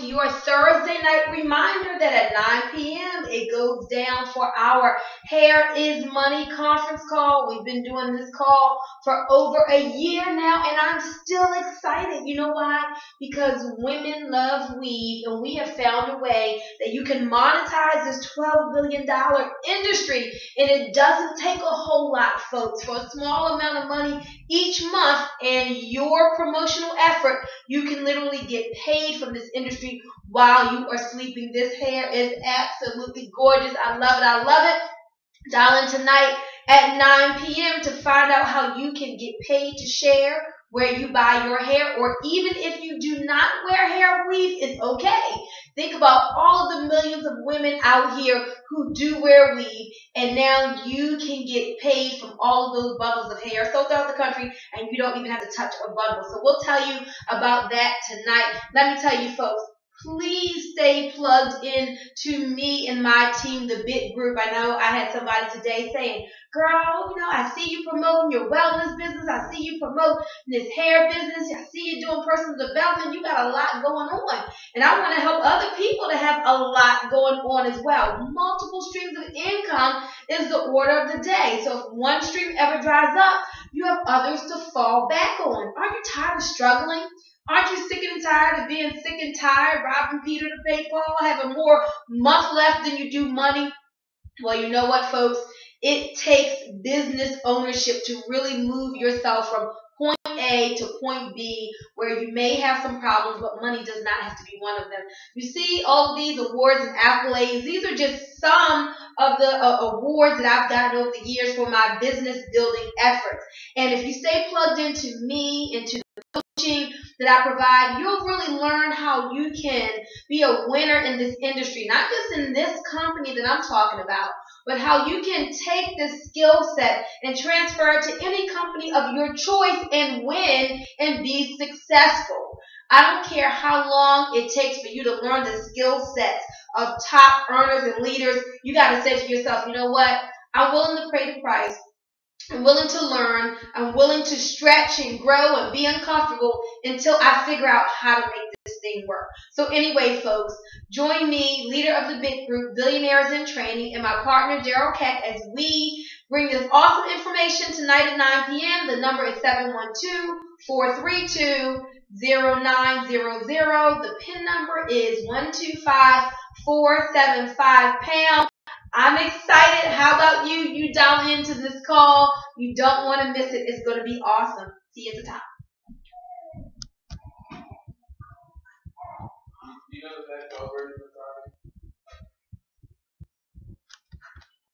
your Thursday night reminder that at 9 p.m. it goes down for our Hair is Money conference call. We've been doing this call for over a year now, and I'm still excited. You know why? Because women love weave, and we have found a way that you can monetize this $12 billion industry, and it doesn't take a whole lot, folks. For a small amount of money each month and your promotional effort, you can literally get paid from this industry while you are sleeping. This hair is absolutely gorgeous. I love it. I love it. Dial in tonight at 9 p.m. to find out how you can get paid to share where you buy your hair, or even if you do not wear hair weave, it's okay. Think about all of the millions of women out here who do wear weave, and now you can get paid from all of those bundles of hair sold throughout the country, and you don't even have to touch a bundle. So we'll tell you about that tonight. Let me tell you, folks, please stay plugged in to me and my team, the Bit Group. I know I had somebody today saying, girl, I see you promoting your wellness business. I see you promoting this hair business. I see you doing personal development. You got a lot going on. And I want to help other people to have a lot going on as well. Multiple streams of income is the order of the day. So if one stream ever dries up, you have others to fall back on. Aren't you tired of struggling? Aren't you sick and tired of being sick and tired, robbing Peter to pay Paul, having more month left than you do money? Well, you know what, folks? It takes business ownership to really move yourself from point A to point B, where you may have some problems, but money does not have to be one of them. You see all of these awards and accolades. These are just some of the awards that I've gotten over the years for my business building efforts. And if you stay plugged into me, into the coaching that I provide, you'll really learn how you can be a winner in this industry, not just in this company that I'm talking about, but how you can take this skill set and transfer it to any company of your choice and win and be successful. I don't care how long it takes for you to learn the skill sets of top earners and leaders. You got to say to yourself, you know what? I'm willing to pay the price. I'm willing to learn. I'm willing to stretch and grow and be uncomfortable until I figure out how to make this thing work. So anyway, folks, join me, leader of the Bit Group, Billionaires in Training, and my partner, Daryl Keck, as we bring this awesome information tonight at 9 p.m. The number is 712-432-0900. The PIN number is 125475#. I'm excited. How about you? You dial into this call. You don't want to miss it. It's going to be awesome. See you at the top. You know the best